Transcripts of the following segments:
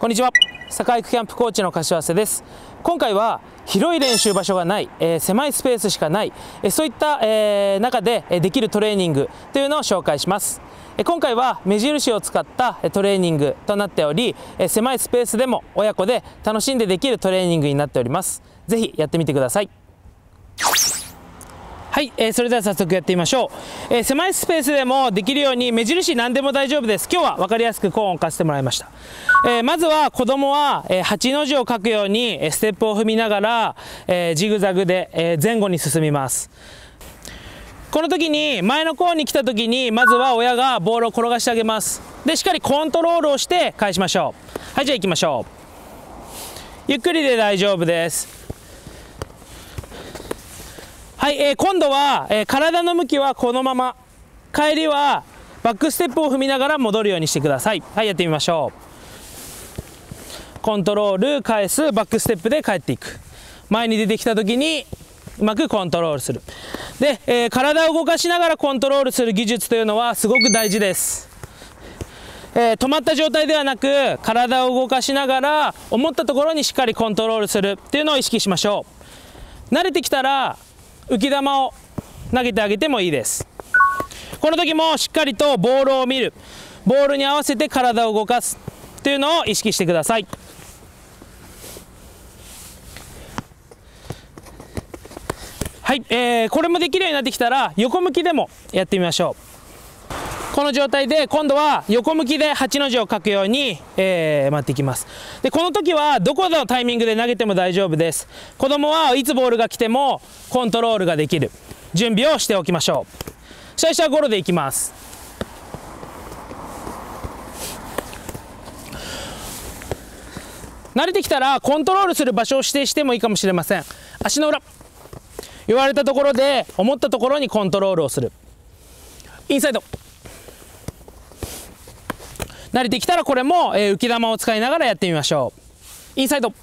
こんにちは、坂井キャンプコーチの柏瀬です。今回は広い練習場所がない、狭いスペースしかない、そういった、中でできるトレーニングというのを紹介します。今回は目印を使ったトレーニングとなっており、狭いスペースでも親子で楽しんでできるトレーニングになっております。ぜひやってみてください。はい、それでは早速やってみましょう。狭いスペースでもできるように目印何でも大丈夫です。今日は分かりやすくコーンを置かせてもらいました。まずは子供は、8の字を書くようにステップを踏みながら、ジグザグで、前後に進みます。この時に前のコーンに来た時にまずは親がボールを転がしてあげます。でしっかりコントロールをして返しましょう。はい、じゃあ行きましょう。ゆっくりで大丈夫です。はい、今度は、体の向きはこのまま、帰りはバックステップを踏みながら戻るようにしてください。はい、やってみましょう。コントロール、返す、バックステップで帰っていく。前に出てきた時にうまくコントロールする。で、体を動かしながらコントロールする技術というのはすごく大事です。止まった状態ではなく体を動かしながら思ったところにしっかりコントロールするっていうのを意識しましょう。慣れてきたら浮き球を投げてあげてもいいです。この時もしっかりとボールを見る、ボールに合わせて体を動かすというのを意識してください。はい、これもできるようになってきたら横向きでもやってみましょう。この状態で今度は横向きで8の字を書くように、回っていきます。でこの時はどこのタイミングで投げても大丈夫です。子供はいつボールが来てもコントロールができる準備をしておきましょう。最初はゴロでいきます。慣れてきたらコントロールする場所を指定してもいいかもしれません。足の裏、言われたところで思ったところにコントロールをする。インサイド、慣れてきたらこれも、浮き球を使いながらやってみましょう。インサイド、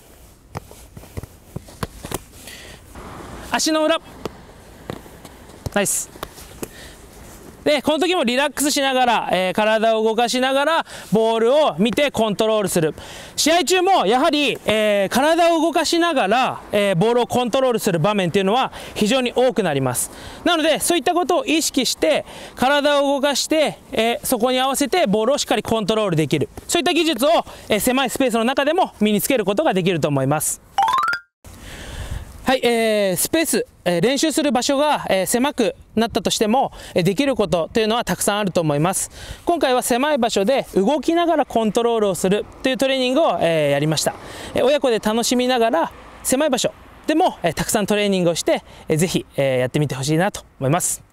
足の裏、ナイス。でこの時もリラックスしながら、体を動かしながらボールを見てコントロールする。試合中もやはり、体を動かしながら、ボールをコントロールする場面っていうのは非常に多くなります。なのでそういったことを意識して体を動かして、そこに合わせてボールをしっかりコントロールできる、そういった技術を、狭いスペースの中でも身につけることができると思います。はい、スペース、練習する場所が、狭くなったとしても、できることというのはたくさんあると思います。今回は狭い場所で動きながらコントロールをするというトレーニングを、やりました。親子で楽しみながら狭い場所でも、たくさんトレーニングをして、ぜひ、やってみてほしいなと思います。